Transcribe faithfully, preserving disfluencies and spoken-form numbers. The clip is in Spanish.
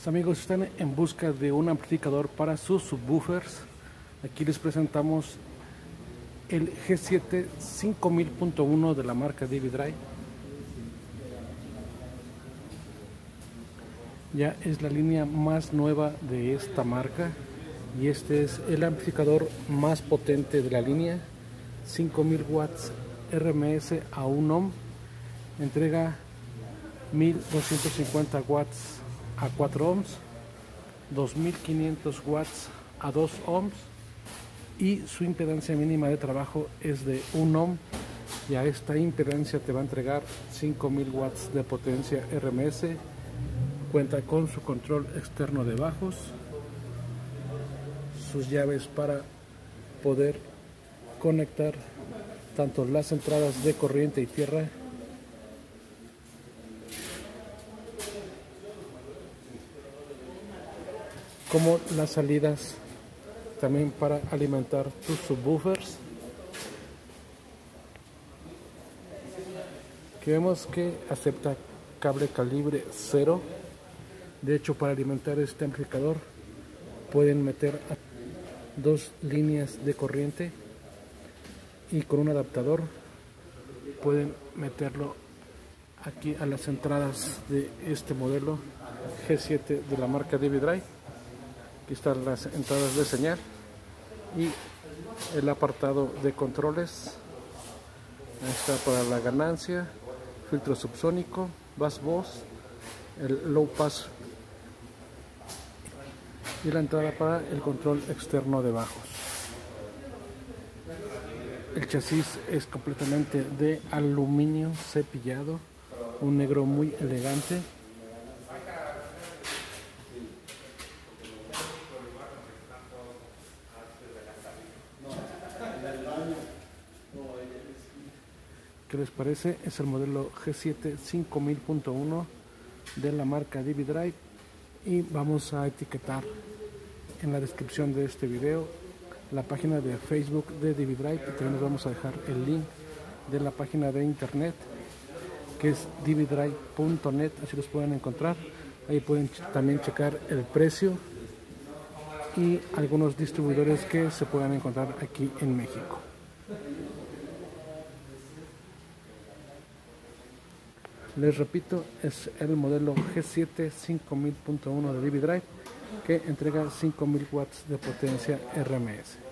Amigos, están en busca de un amplificador para sus subwoofers. Aquí les presentamos el G siete cinco mil punto uno de la marca Dividrive. Ya es la línea más nueva de esta marca y este es el amplificador más potente de la línea. Cinco mil watts R M S a un ohm, entrega mil doscientos cincuenta watts a cuatro ohms, dos mil quinientos watts a dos ohms y su impedancia mínima de trabajo es de un ohm, y a esta impedancia te va a entregar cinco mil watts de potencia R M S. Cuenta con su control externo de bajos, sus llaves para poder conectar tanto las entradas de corriente y tierra como las salidas también para alimentar tus subwoofers, que vemos que acepta cable calibre cero. De hecho, para alimentar este amplificador pueden meter dos líneas de corriente y con un adaptador pueden meterlo aquí a las entradas de este modelo G siete de la marca Dividrive. Aquí están las entradas de señal y el apartado de controles. Ahí está para la ganancia, filtro subsónico, bass voz, el low pass y la entrada para el control externo de bajos. El chasis es completamente de aluminio cepillado, un negro muy elegante. ¿Qué les parece? Es el modelo G siete cinco mil punto uno de la marca Dividrive, y vamos a etiquetar en la descripción de este video la página de Facebook de Dividrive, y también les vamos a dejar el link de la página de internet que es dividrive punto net, así los pueden encontrar. Ahí pueden también checar el precio y algunos distribuidores que se puedan encontrar aquí en México. Les repito, es el modelo G siete cinco mil punto uno de Dividrive, que entrega cinco mil watts de potencia R M S.